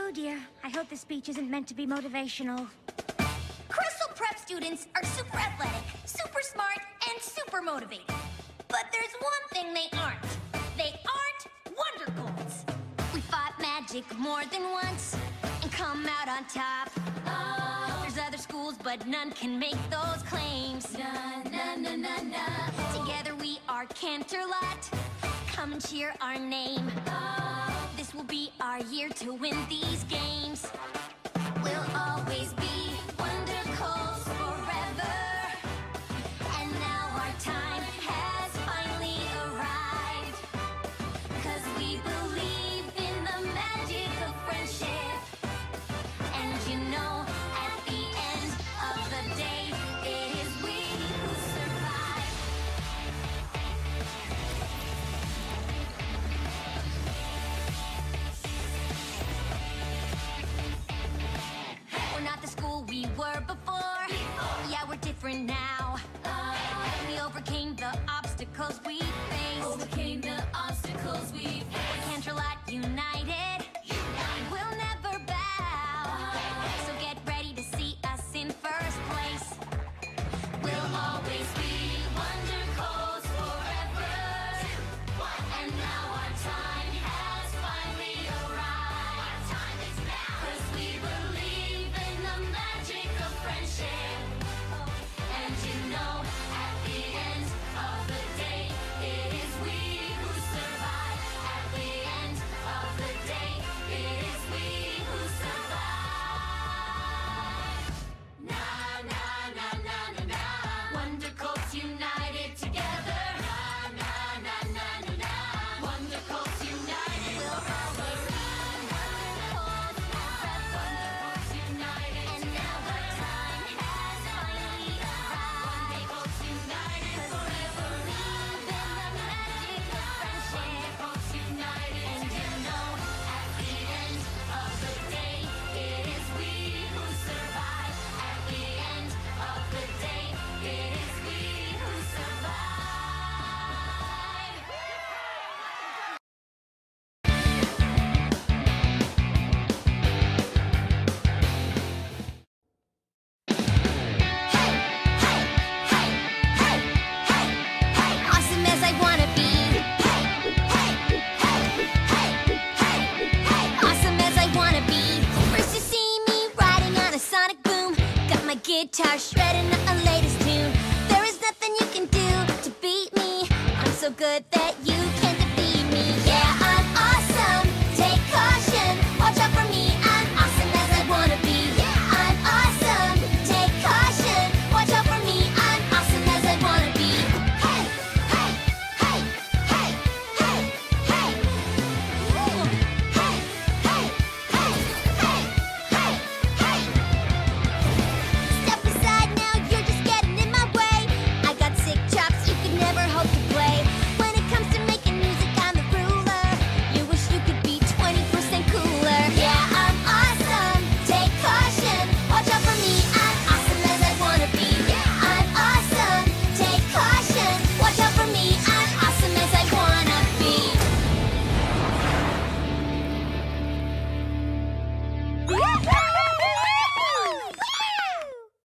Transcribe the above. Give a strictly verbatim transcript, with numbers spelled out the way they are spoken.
Oh dear, I hope the speech isn't meant to be motivational. Crystal Prep students are super athletic, super smart, and super motivated. But there's one thing they aren't. They aren't wonderfulls. We fought magic more than once and come out on top. Oh. There's other schools, but none can make those claims. Na, na, na, na, na. Together we are Canterlot. Come and cheer our name. Oh. This will be our year to win these games. We'll always be Wonderfulls forever. And now our time has finally arrived. 'Cause we believe in the magic of friendship. And you know, at the end of the day, it is we who survive. We're not the school we were before. before. Yeah, we're different now. Uh, we overcame the obstacles we faced. Overcame the obstacles we faced. Canterlot united. United. We'll never bow. Uh, so get ready to see us in first place. We'll always be Wonderfulls forever. Two, one. And now our time has finally arrived. Our time is now. 'Cause we believe in the magic of friendship. And you know, at the end of the day, it is we who survive. At the end of the day, it is we who survive. Na na na na na na. Wonderfulls united together. Na na na na na na. Wonderfulls united. We'll always be Wonderfulls forever. Wonderfulls united. And now our time has finally arrived. Wonderfulls united forever. Believe in the magic of friendship. Wonderfulls united. And you know, at the end of the day, it is we who survive. At the end of the day, it is we who survive. Awesome as I wanna be. Awesome as I wanna be. First you see me riding on a sonic boom. Got my guitar shredding the latest tune. There is nothing you can do to beat me. I'm so good that you